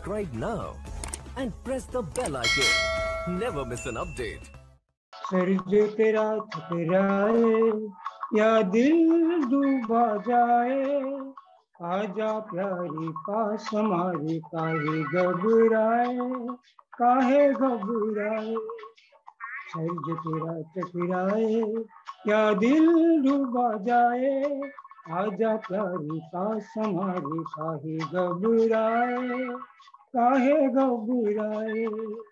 Subscribe now and press the bell icon. Never miss an update. Sir जो तेरा ठुकराए या दिल डूबा जाए, आजा प्यारी पास हमारे, काहे घबराए। सर जो तेरा टकराए या दिल डूबा जाए, आजा प्यारी पास हमारे, काहे घबराए।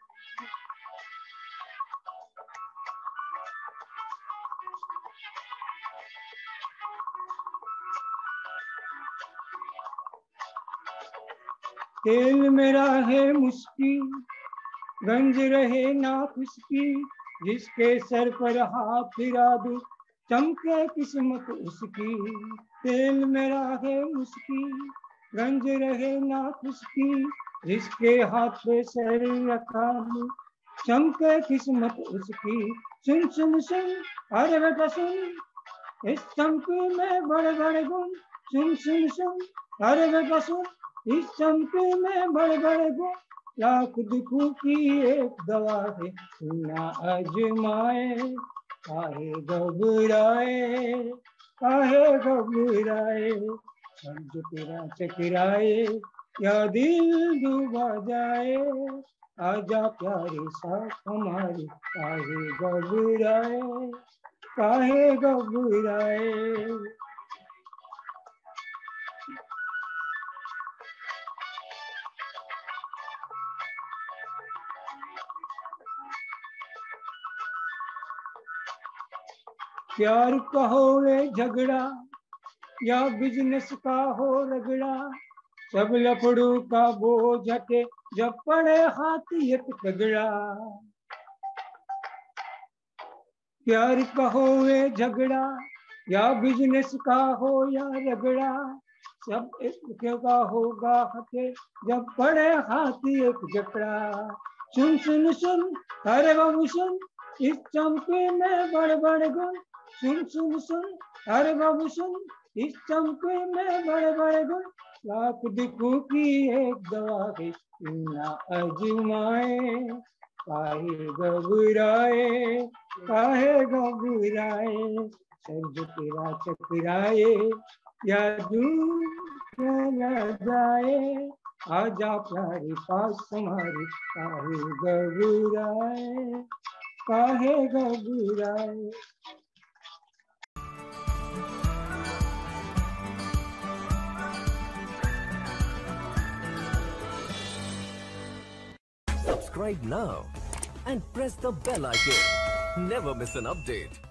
तेल मेरा है मुस्की, गंज रहे ना खुशकी, जिसके सर पर हाथ फिरा दूं चमके किस्मत उसकी। तेल मेरा है मुस्की, गंज रहे ना खुशकी, जिसके हाथ पे सर रखा दूं चमके किस्मत उसकी। सुन सुन सुन अरे बेटा सुन, इस चमके में बड़े बड़े गुण। सुन सुन सुन अरे बेटा सुन, इस चमके में बड़े बड़े गुण। लाख दुखों की एक दवा है, ना आजमाए काहे घबराए। समझ तेरा चकराए या दिल डूबा जाए, आजा प्यारे साथ हमारे, काहे घबराए। प्यार का हो वे झगड़ा या बिजनेस का हो रगड़ा, सब लफड़ों का बोझ हटे जब पड़े हाथ एक तगड़ा। प्यार का हो वे झगड़ा या बिजनेस का हो या रगड़ा, सब एक का होगा हटे जब पड़े हाथ एक जकड़ा। सुन सुन सुन अरे बाबू सुन, इस चमके में बड़े बड़े गुण। सुन सुन सुन अरे बाबू सुन, इस चमके में बड़े बड़े गुण। लाख दुखों की एक दवा है, ना आजमाए काहे घबराए। सर जो तेरा चकराए या दूर न जाए, आजा प्यारे पास हमारे, काहे घबराए। Subscribe now and press the bell icon. Never miss an update.